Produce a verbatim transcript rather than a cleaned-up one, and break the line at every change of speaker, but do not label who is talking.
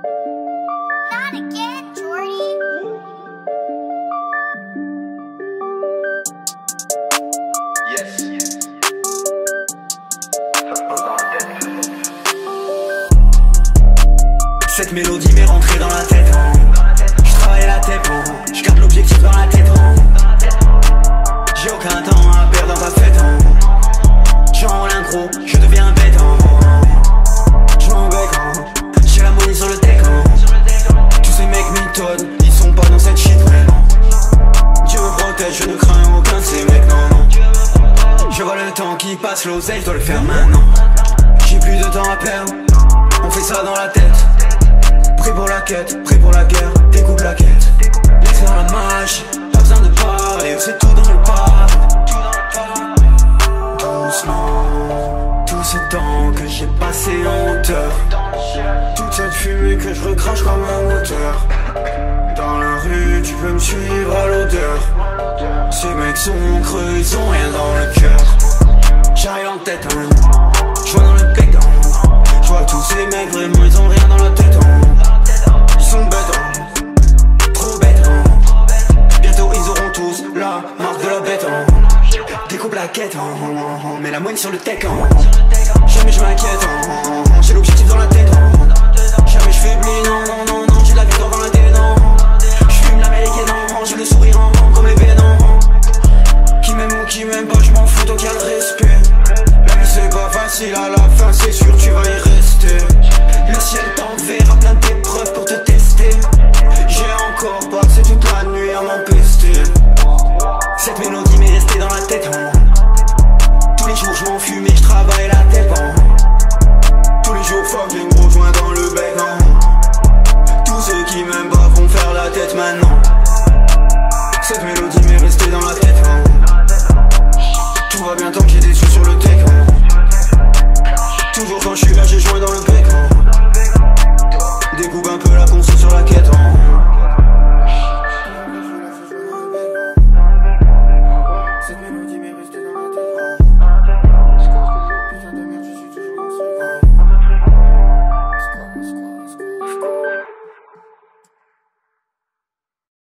Not again, Jordy.
Yes. Cette mélodie m'est rentrée dans la tête. Je travaille la tête, je garde l'objectif dans la tête. J'ai aucun temps à perdre dans ta fête. J'enroule un gros, je deviens bête. Je m'embête, j'ai la money sur le deck. Tous ces mecs m'étonnent, ils sont pas dans cette shit. Dieu me protège, je ne crains aucun de ces mecs, non, non. Je vois le temps qui passe, l'oseille, je dois le faire maintenant. J'ai plus de temps à perdre, on fait ça dans la tête. Prêt pour la quête, prêt pour la guerre, découpe la quête. Laisse dans la mâche, pas besoin de parler, c'est tout dans le pas. Doucement, tout ce temps que j'ai passé en hauteur, toute cette fumée que je recrache comme un moteur. Dans la rue, tu peux me suivre à l'odeur. Ces mecs sont creux, ils ont rien dans le cœur. J'arrive en tête, hein. Je vois dans le bec, hein. Je vois tous ces mecs, vraiment ils ont rien dans la tête, hein. Ils sont bêtes, hein. Trop bêtes, hein. Bientôt ils auront tous la marque de la bête, hein. Découpe la quête, hein. Mets la moine sur le tech, hein.